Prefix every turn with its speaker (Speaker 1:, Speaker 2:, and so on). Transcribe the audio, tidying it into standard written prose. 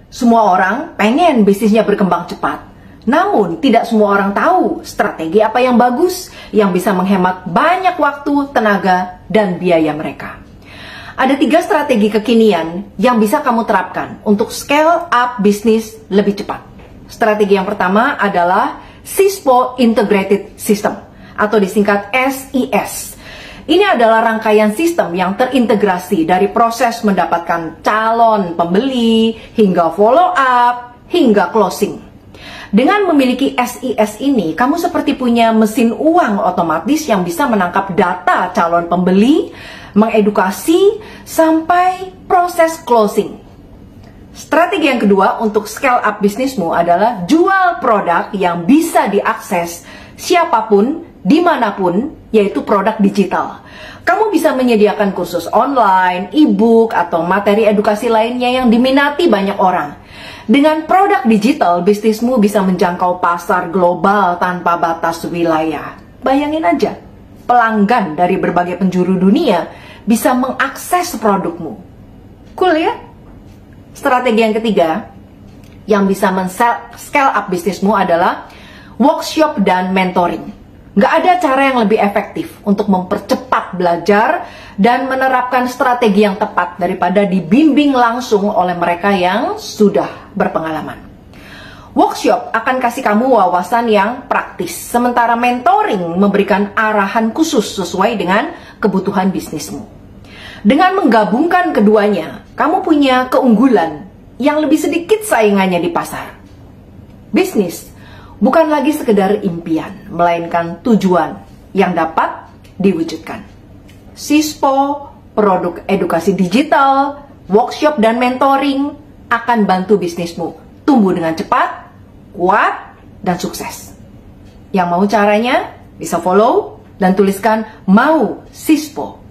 Speaker 1: Semua orang pengen bisnisnya berkembang cepat. Namun, tidak semua orang tahu strategi apa yang bagus, yang bisa menghemat banyak waktu, tenaga, dan biaya mereka. Ada 3 strategi kekinian yang bisa kamu terapkan untuk scale up bisnis lebih cepat. Strategi yang pertama adalah SISPO Integrated System, atau disingkat SIS. Ini adalah rangkaian sistem yang terintegrasi dari proses mendapatkan calon pembeli, hingga follow up, hingga closing. Dengan memiliki SIS ini, kamu seperti punya mesin uang otomatis yang bisa menangkap data calon pembeli, mengedukasi, sampai proses closing. Strategi yang kedua untuk scale up bisnismu adalah jual produk yang bisa diakses siapapun, dimanapun, yaitu produk digital. Kamu bisa menyediakan kursus online, e-book, atau materi edukasi lainnya yang diminati banyak orang. Dengan produk digital, bisnismu bisa menjangkau pasar global tanpa batas wilayah. Bayangin aja, pelanggan dari berbagai penjuru dunia bisa mengakses produkmu. Cool ya? Strategi yang ketiga yang bisa men-scale up bisnismu adalah workshop dan mentoring. Nggak ada cara yang lebih efektif untuk mempercepat belajar dan menerapkan strategi yang tepat daripada dibimbing langsung oleh mereka yang sudah berpengalaman. Workshop akan kasih kamu wawasan yang praktis, sementara mentoring memberikan arahan khusus sesuai dengan kebutuhan bisnismu. Dengan menggabungkan keduanya, kamu punya keunggulan yang lebih sedikit saingannya di pasar. Bisnis bukan lagi sekedar impian, melainkan tujuan yang dapat diwujudkan. SISPO, produk edukasi digital, workshop, dan mentoring akan bantu bisnismu tumbuh dengan cepat, kuat, dan sukses. Yang mau caranya, bisa follow dan tuliskan mau SISPO.